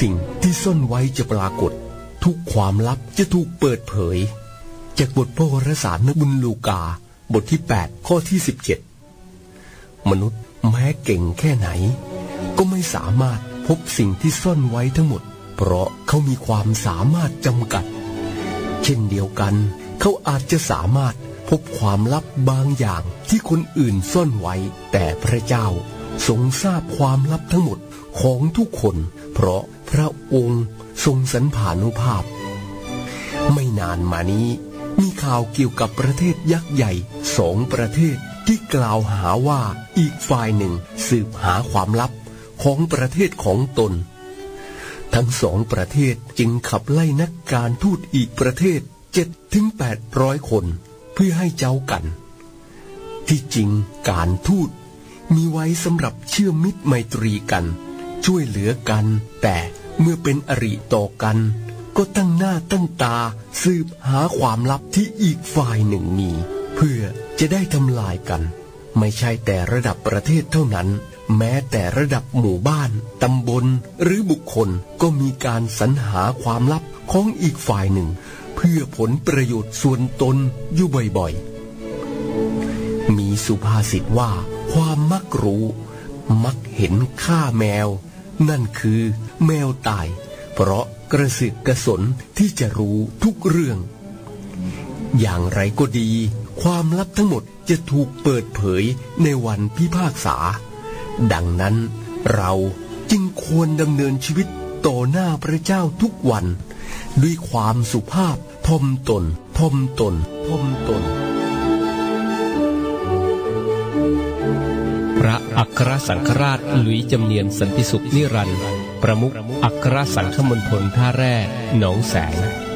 สิ่งที่ซ่อนไว้จะปรากฏทุกความลับจะถูกเปิดเผยจากบทพระวรสารบุญลูกาบทที่8ข้อที่17มนุษย์แม้เก่งแค่ไหนก็ไม่สามารถพบสิ่งที่ซ่อนไว้ทั้งหมดเพราะเขามีความสามารถจำกัดเช่นเดียวกันเขาอาจจะสามารถพบความลับบางอย่างที่คนอื่นซ่อนไว้แต่พระเจ้าทรงทราบความลับทั้งหมดของทุกคนเพราะพระองค์ทรงสรรพานุภาพไม่นานมานี้มีข่าวเกี่ยวกับประเทศยักษ์ใหญ่2 ประเทศที่กล่าวหาว่าอีกฝ่ายหนึ่งสืบหาความลับของประเทศของตนทั้ง2 ประเทศจึงขับไล่นักการทูตอีกประเทศ 7-800 คนเพื่อให้เจ้ากันที่จริงการทูตมีไว้สำหรับเชื่อมมิตรไมตรีกันช่วยเหลือกันแต่เมื่อเป็นอริต่อกันก็ตั้งหน้าตั้งตาสืบหาความลับที่อีกฝ่ายหนึ่งมีเพื่อจะได้ทำลายกันไม่ใช่แต่ระดับประเทศเท่านั้นแม้แต่ระดับหมู่บ้านตำบลหรือบุคคลก็มีการสรรหาความลับของอีกฝ่ายหนึ่งเพื่อผลประโยชน์ส่วนตนอยู่บ่อยๆมีสุภาษิตว่าความมักรู้มักเห็นฆ่าแมวนั่นคือแมวตายเพราะกระสือกกระสนที่จะรู้ทุกเรื่องอย่างไรก็ดีความลับทั้งหมดจะถูกเปิดเผยในวันพิพากษาดังนั้นเราจึงควรดำเนินชีวิตต่อหน้าพระเจ้าทุกวันด้วยความสุภาพถ่อมตนพระอัครสังฆราชหลุยจำเนียนสันติสุขนิรันดร์ประมุขอัครสังฆมณฑลท่าแร่หนองแสง